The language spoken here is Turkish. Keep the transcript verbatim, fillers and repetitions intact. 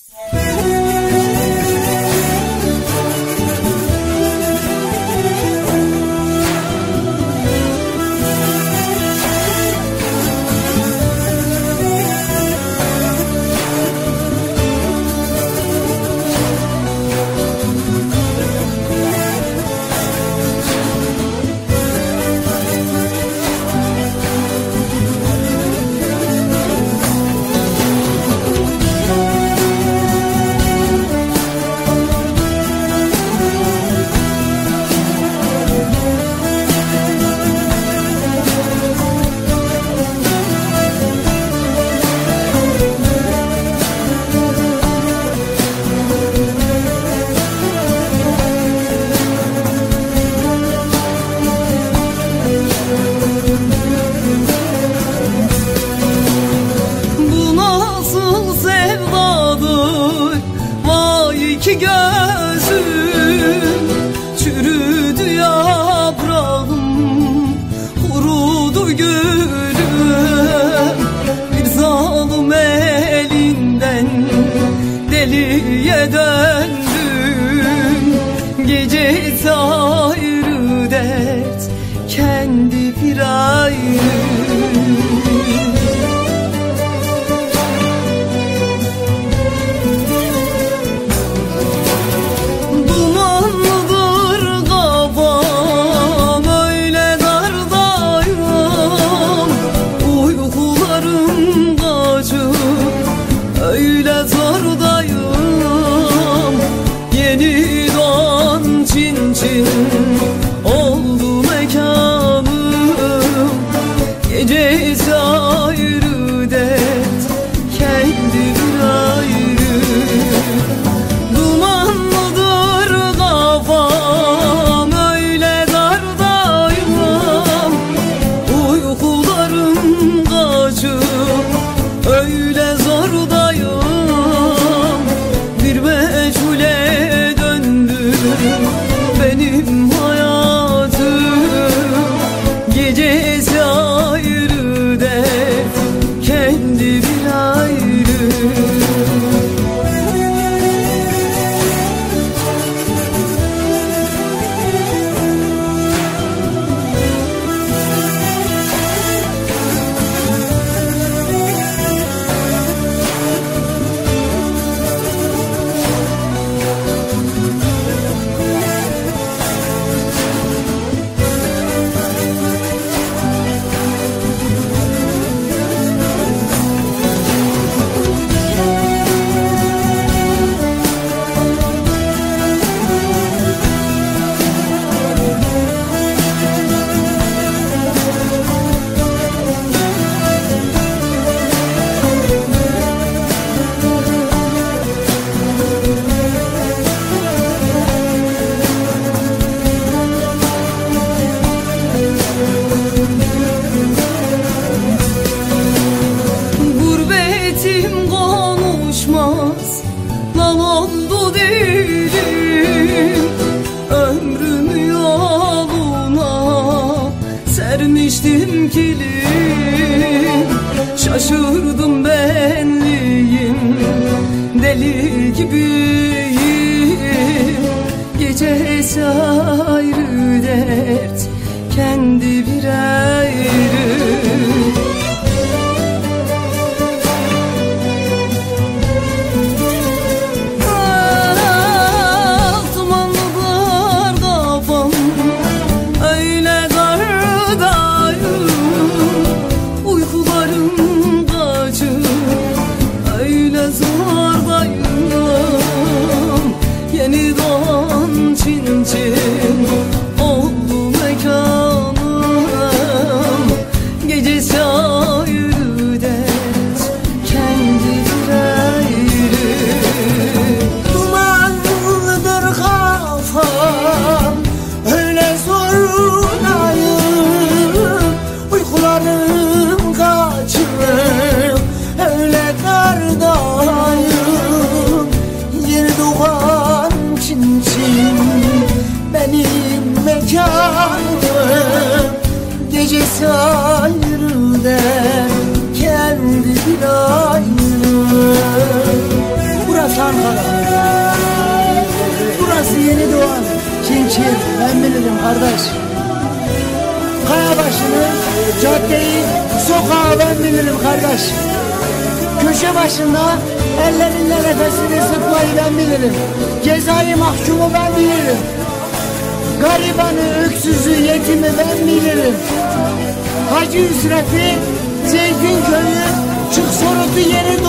İki gözüm çürüdü yaprağım, kurudu gülüm. Bir zalim elinden deliye döndüm. Gecesi ayrı dert, kendi bir ayrı. Öyle zordayım, yeni doğan çin çin oldu mekanım. Gecesi ayrı dert, kendi bir ayrı. Dumanlıdır kafam, öyle dardayım. Uykularım kaçıp öyle zordayım. Bir meçhule döndü benim hayatım. Gecesi ayrı dert, kendi bir ayrı. Gurbetim konuşmaz, lan oldu dilim. Ömrümü yoluna sermiştim kilim. Şaşırdım benliğim, deli gibiyim. Gecesi ayrı dert, kendi bir ayrı. Yeni doğan çin çin oldu mekanım. Gecesi ayrı dert, kendi bir ayrı. Dumanlıdır kafam, öyle zordayım. Uykularım kaçır, öyle dardayım. Yeni doğan çin çin benim mekanım. Gecesi ayrı der, kendi bir ayrı. Burası ben bilirim kardeş. Kaya başını, caddeyi, sokağı ben bilirim kardeş. Köşe başında ellerinle nefesini sıkmayı ben bilirim. Cezai mahkumu ben bilirim. Garibanı, öksüzü, yetimi ben bilirim. Hacı Üsref'i, Zeytinköy'ü, Çık Sorut'u yeri